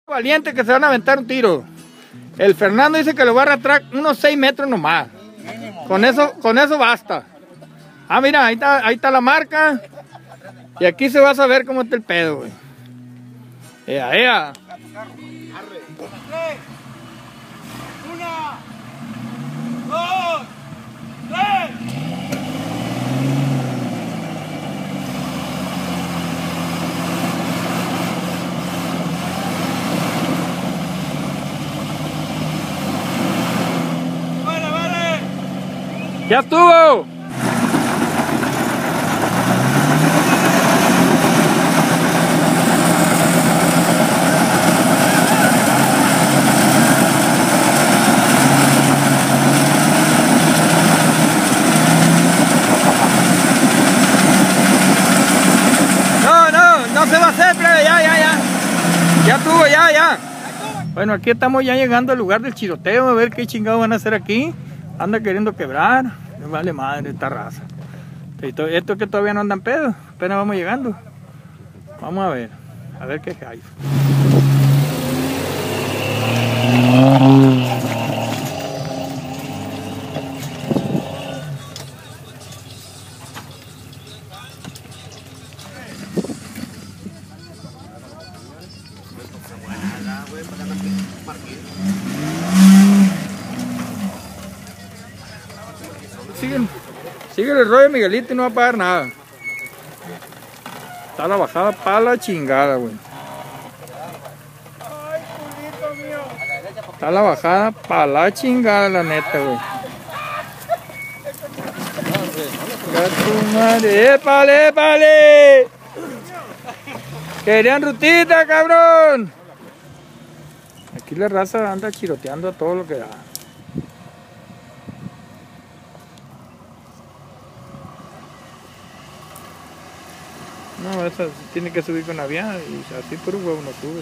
Valiente que se van a aventar un tiro. El Fernando dice que lo va a arrastrar unos 6 metros nomás. Con eso basta. Ah, mira, ahí está la marca. Y aquí se va a saber cómo está el pedo, güey. Ea, ea. 1, 2, 3. ¡Ya estuvo! No se va a hacer, plebe, ya. Ya estuvo, ya. Bueno, aquí estamos ya llegando al lugar del chiroteo, a ver qué chingados van a hacer aquí. Anda queriendo quebrar, me vale madre esta raza. Esto que todavía no andan pedo, apenas vamos llegando. Vamos a ver qué hay. Sigue el rollo de Miguelito y no va a pagar nada. Está la bajada para la chingada, güey. Está la bajada para la chingada, la neta, güey. ¡Épale! Querían rutita, cabrón. Aquí la raza anda chiroteando a todo lo que da. No, esa tiene que subir con la vía y así por un huevo no subes.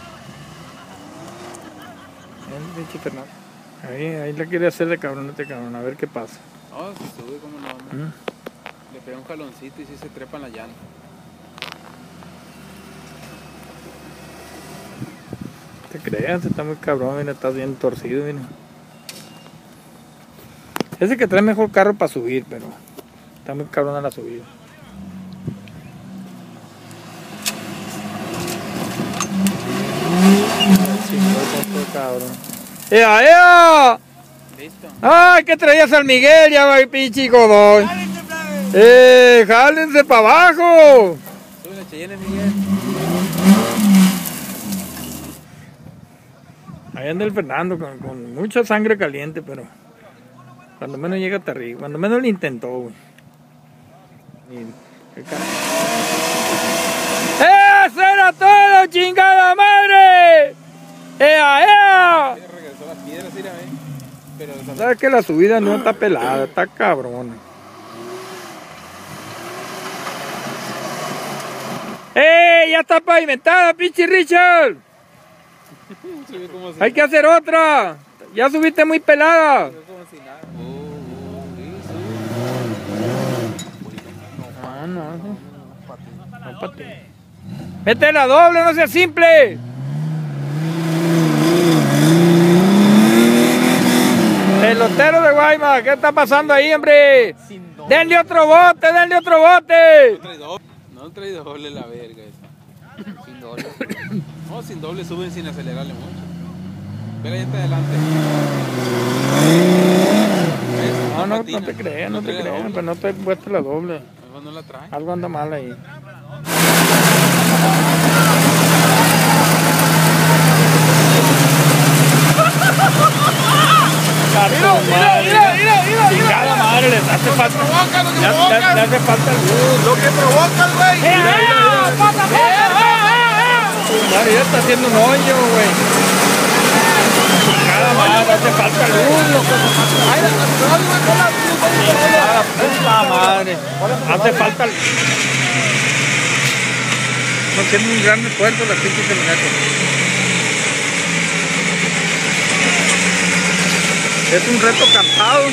El pinche Fernando. Ahí la quiere hacer de cabronete, cabrón, a ver qué pasa. No, se sube como no. Le pega un jaloncito y sí se trepa en la llanta. Te creas, está muy cabrón, mira, está bien torcido, mira. Ese que trae mejor carro para subir, pero está muy cabrón a la subida. ¡Ea! ¿Listo? ¡Ay, que traía San Miguel! Ya va, pinche codón. ¡Jálense para abajo! Súbele, Cheyenne, Miguel. Ahí anda el Fernando con mucha sangre caliente, pero cuando menos llega hasta arriba, cuando menos lo intentó, güey. ¡Eso era todo, chingada madre! ¡Ea! Regresó las piedras, mira, pero sabes que la subida no está pelada, está cabrona. Ya está pavimentada, pinche Richard. Hay que hacer otra. Ya subiste muy pelada. No para ti. Vete la doble, no sea simple. Pelotero de Guaymas, ¿qué está pasando ahí, hombre? Denle otro bote. No trae doble la verga esa. Sin doble. No, sin doble suben sin acelerarle mucho. Ve la llanta adelante. No te creas, pero no te he puesto la doble. No la trae. Algo anda mal ahí. Mira. Chingada madre, le hace falta. Le hace falta el luz. Lo que provoca el güey. Madre, ya está haciendo un hoyo, güey. Chingada madre, hace falta el luz. Chingada puta madre. Hace falta el... No tiene un gran esfuerzo la pinche camioneta. Es un reto cantado.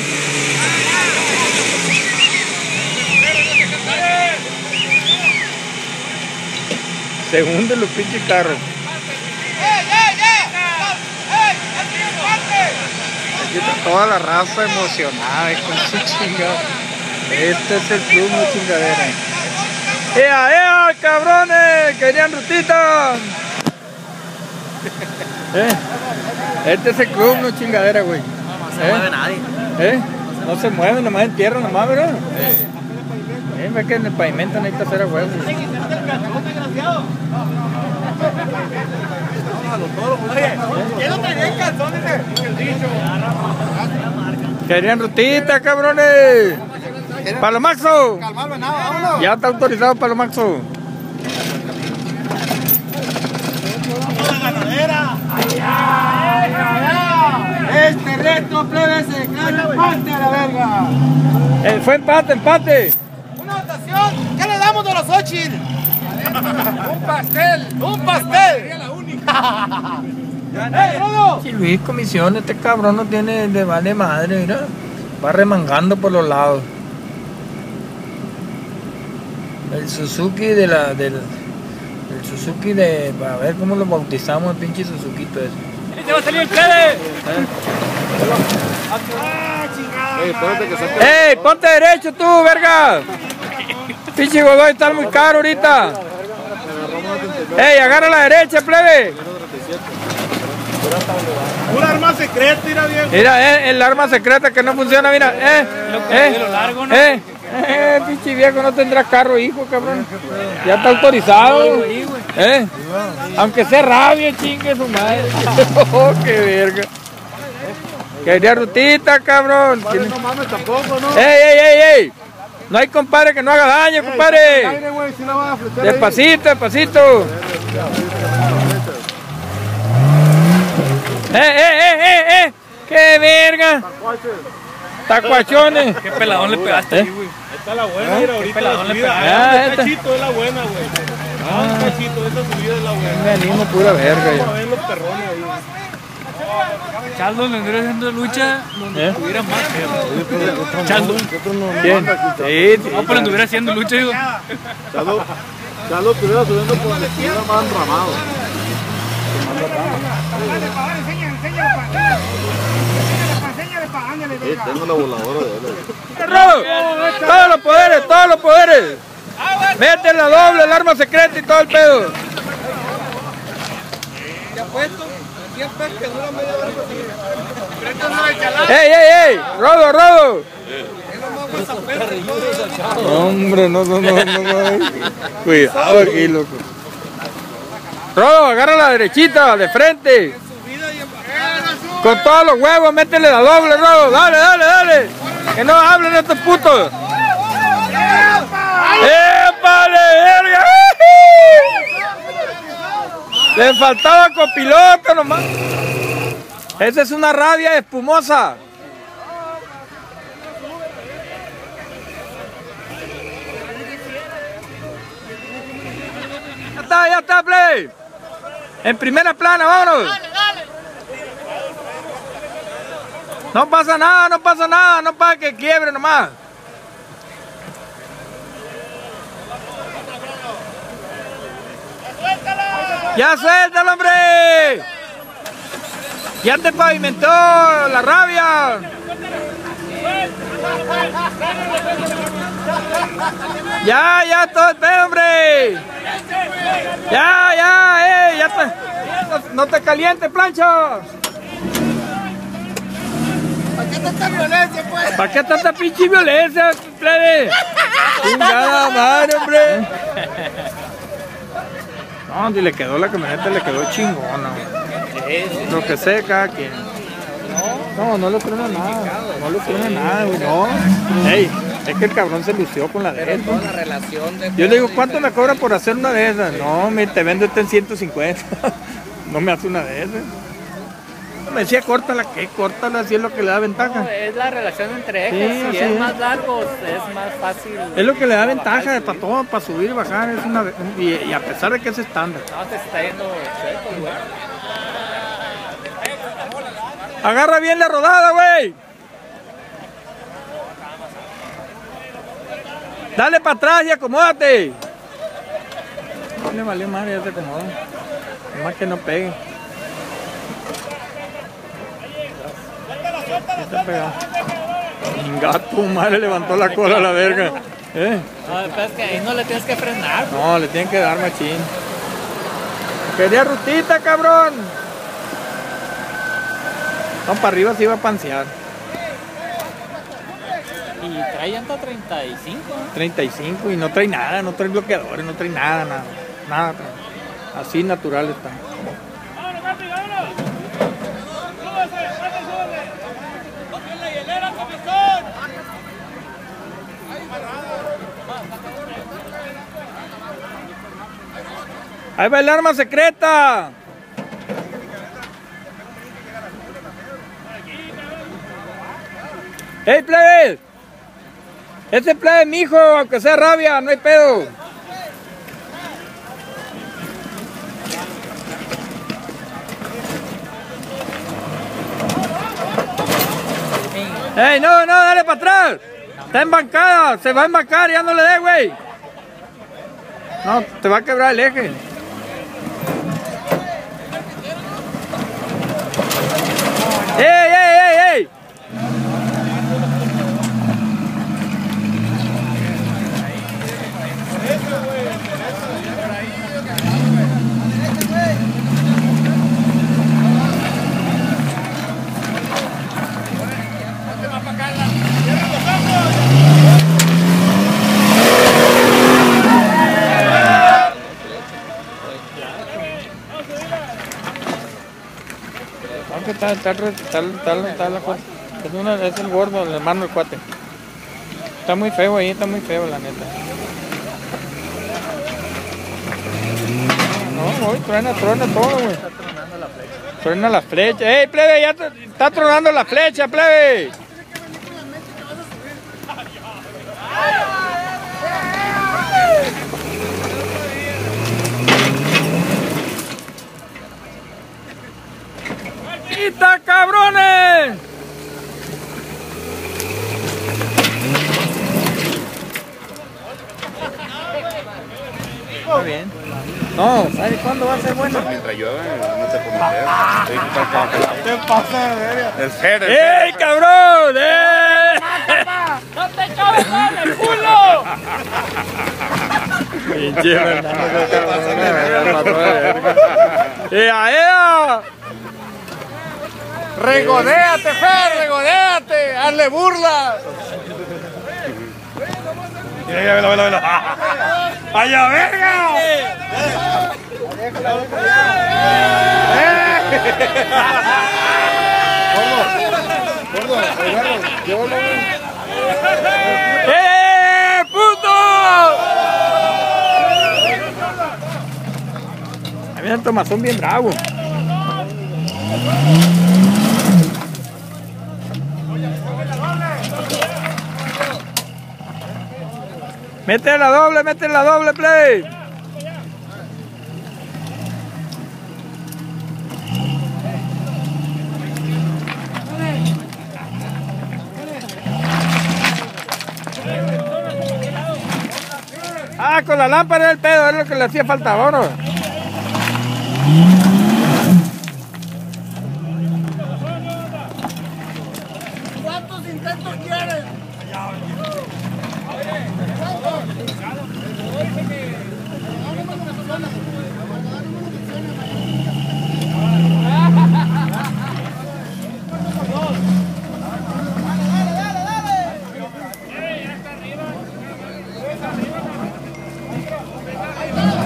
Se hunden los pinches carros. toda la raza emocionada con su chingada. Este es el club, no chingadera. ¡Ea, ea, cabrones! ¡Querían rutita! Este es el club, no chingadera, güey. No se mueve nadie. No se mueve, nomás en tierra, nomás, ¿verdad? Ve que en el pavimento necesita hacer a huevo. Querían rutita, cabrones. Palomaxo. Ya está autorizado Palomaxo. Este reto, plebe, se declara empate a la verga. Fue empate. Una votación. ¿Qué le damos de los Xochitl? Un pastel. Un pastel. Sería la única. Si Luis Comisión, este cabrón no tiene de vale madre, mira. Va remangando por los lados. El Suzuki del Suzuki de... A ver cómo lo bautizamos, el pinche Suzuquito ese. ¡Se va a salir el plebe! ¡Ey, ponte derecho tú, verga! Pinche Godoy está muy caro ahorita. ¡Ey, agarra a la derecha, plebe! Un arma secreta, mira viejo. Mira, el arma secreta que no funciona, mira. Pinche viejo, no tendrá carro, hijo, cabrón. Ya está autorizado. Aunque sea rabia, chingue su madre. Oh, qué verga. Quería rutita, cabrón. No mames tampoco, ¿no? ¡Ey! No hay compadre que no haga daño, compadre. Despacito. ¡Qué verga! ¡Tacuachones! ¿Qué peladón le pegaste, güey? Esta es la buena, mira, ahorita peladón la le subida. pegaste. Cachito es la buena, güey. Cachito, esta subida es la buena. Venimos pura verga. Vamos a ver los perrones ahí. Chaldo le anduviera haciendo lucha donde tuviera más perro. Chaldo. ¿Quién? Sí. No, pero anduviera haciendo lucha, digo. Chalo estuviera subiendo por donde estuviera más enramado. Tengo la voladora de él. Todos los poderes. Mete la doble, el arma secreta y todo el pedo. ¡Ey! ¡Rodo! Hombre, no. Cuidado aquí, loco. Rodo, agarra la derechita, de frente. Con todos los huevos, métele la doble, Rodo. Dale. Que no hablen estos putos. ¡Épale, verga! Le faltaba copiloto nomás. Esa es una rabia espumosa. Ya está, play. En primera plana, vámonos. No pasa nada, no para que quiebre nomás. ¡Ya suéltalo, hombre! ¡Ya te pavimentó la rabia! ¡Ya, todo el pedo, hombre! ¡Ya está! ¡No te calientes, plancha! ¿Para qué tanta violencia, pues? ¿Para qué tanta pinche violencia, plebe? ¡Chingada madre, hombre! No, si le quedó la camioneta, le quedó chingona. Lo que sé, cada quien. No le truena nada, güey, no. Ey, es que el cabrón se lució con la de él. Yo le digo, ¿cuánto me cobra por hacer una de esas? No, te vendo esta en 150. No me hace una de esas. Me decía, córtala, ¿qué? Córtala, si es lo que le da ventaja. No, es la relación entre ejes, si es más largo, es más fácil. Es lo que le da ventaja para todo, para subir y bajar, y a pesar de que es estándar. No, te está yendo chueco, güey. Agarra bien la rodada, güey. Dale para atrás y acomódate. No le valió madre, ya se acomoda. Más que no pegue. Está pegado. Gato, madre, levantó la cola a la verga. No, es que ahí no le tienes que frenar. No, le tienen que dar machín. Quería rutita, cabrón. No, para arriba se iba a pansear. Y trae llanta 35. 35 y no trae nada, no trae bloqueadores, no trae nada, nada. Nada. Así natural está. Ahí va el arma secreta. ¡Ey, plebe! Ese plebe es mi hijo, aunque sea rabia, no hay pedo. ¡Ey, no, dale para atrás! Está embancada, se va a embancar, ya no le dé, güey. No, te va a quebrar el eje. ¡Ey! Aunque está la cuate. Es el gordo, el hermano del cuate. Está muy feo ahí, está muy feo la neta. No, hoy truena todo, güey. Truena la flecha. ¡Ey, plebe! Ya está tronando la flecha, plebe. ¡Quita, cabrones! Está bien. No, ¿sabes cuándo va a ser bueno? Mientras llueve, no te puedo meter. ¿Qué pasa de verga? El Fer, ¡Ey, cabrón! ¡No te cabes en el culo! Pinche ¡Ea! ¡Regodéate, Fer! ¡Regodéate! ¡Hazle burla! Mira, velo. ¡Vaya verga! Gordo, llévalo. ¡Puto! Ahí viene el Tomazón bien bravo. Mete la doble, play. Ah, con la lámpara del pedo, es lo que le hacía falta ahora. ¿Cuántos intentos quieres?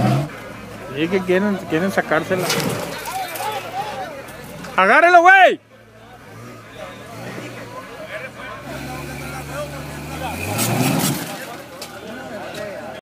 Sí, que quieren sacársela. ¡Agárrelo, güey!